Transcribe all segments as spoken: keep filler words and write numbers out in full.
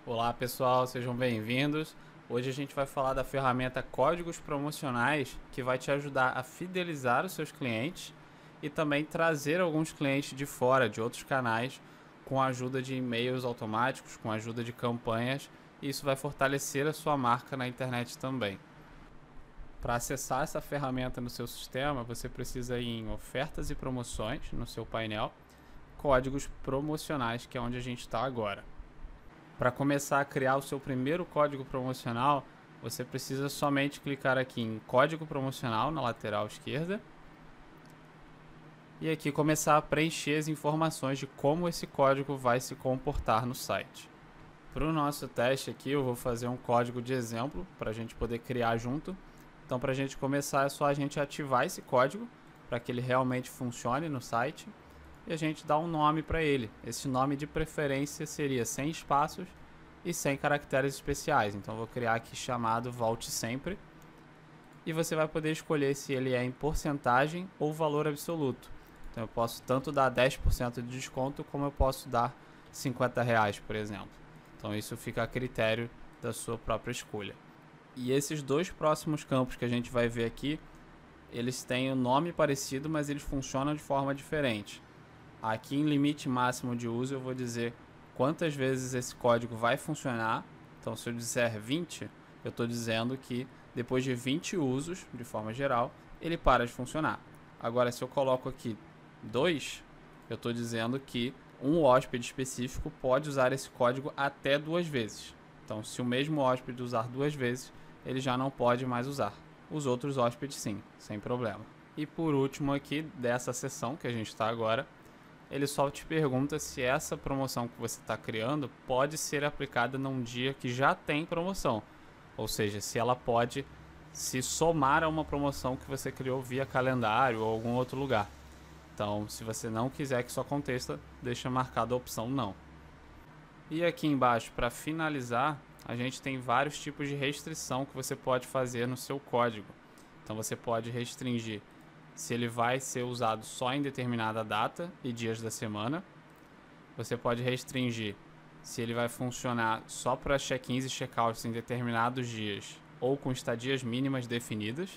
Olá pessoal, sejam bem-vindos. Hoje a gente vai falar da ferramenta Códigos Promocionais, que vai te ajudar a fidelizar os seus clientes e também trazer alguns clientes de fora, de outros canais, com a ajuda de e-mails automáticos, com a ajuda de campanhas, e isso vai fortalecer a sua marca na internet também. Para acessar essa ferramenta no seu sistema, você precisa ir em Ofertas e Promoções, no seu painel, Códigos Promocionais, que é onde a gente está agora. Para começar a criar o seu primeiro código promocional, você precisa somente clicar aqui em Código Promocional na lateral esquerda e aqui começar a preencher as informações de como esse código vai se comportar no site. Para o nosso teste aqui, eu vou fazer um código de exemplo para a gente poder criar junto. Então, para a gente começar, é só a gente ativar esse código para que ele realmente funcione no site. E a gente dá um nome para ele. Esse nome de preferência seria sem espaços e sem caracteres especiais. Então eu vou criar aqui chamado Volte Sempre. E você vai poder escolher se ele é em porcentagem ou valor absoluto. Então eu posso tanto dar dez por cento de desconto como eu posso dar cinquenta reais, por exemplo. Então isso fica a critério da sua própria escolha. E esses dois próximos campos que a gente vai ver aqui, eles têm o nome parecido, mas eles funcionam de forma diferente. Aqui em limite máximo de uso eu vou dizer quantas vezes esse código vai funcionar. Então se eu disser vinte, eu estou dizendo que depois de vinte usos, de forma geral, ele para de funcionar. Agora se eu coloco aqui dois, eu estou dizendo que um hóspede específico pode usar esse código até duas vezes. Então se o mesmo hóspede usar duas vezes, ele já não pode mais usar. Os outros hóspedes sim, sem problema. E por último aqui dessa seção que a gente está agora, ele só te pergunta se essa promoção que você está criando pode ser aplicada num dia que já tem promoção. Ou seja, se ela pode se somar a uma promoção que você criou via calendário ou algum outro lugar. Então, se você não quiser que isso aconteça, deixa marcada a opção não. E aqui embaixo, para finalizar, a gente tem vários tipos de restrição que você pode fazer no seu código. Então, você pode restringir se ele vai ser usado só em determinada data e dias da semana. Você pode restringir se ele vai funcionar só para check-ins e check-outs em determinados dias ou com estadias mínimas definidas.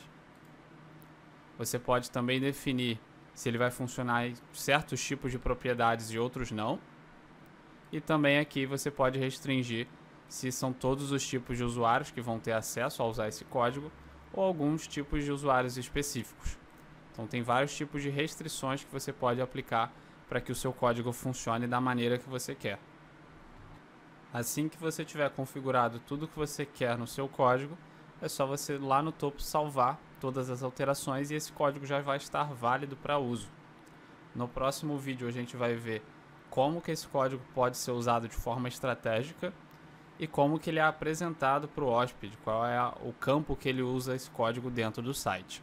Você pode também definir se ele vai funcionar em certos tipos de propriedades e outros não. E também aqui você pode restringir se são todos os tipos de usuários que vão ter acesso a usar esse código ou alguns tipos de usuários específicos. Então tem vários tipos de restrições que você pode aplicar para que o seu código funcione da maneira que você quer. Assim que você tiver configurado tudo que você quer no seu código, é só você lá no topo salvar todas as alterações e esse código já vai estar válido para uso. No próximo vídeo a gente vai ver como que esse código pode ser usado de forma estratégica e como que ele é apresentado para o hóspede, qual é o campo que ele usa esse código dentro do site.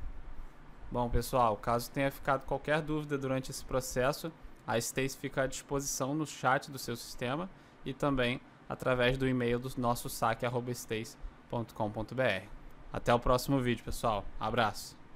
Bom pessoal, caso tenha ficado qualquer dúvida durante esse processo, a Stacy fica à disposição no chat do seu sistema e também através do e-mail do nosso saque arroba stacy ponto com ponto br. Até o próximo vídeo pessoal, abraço!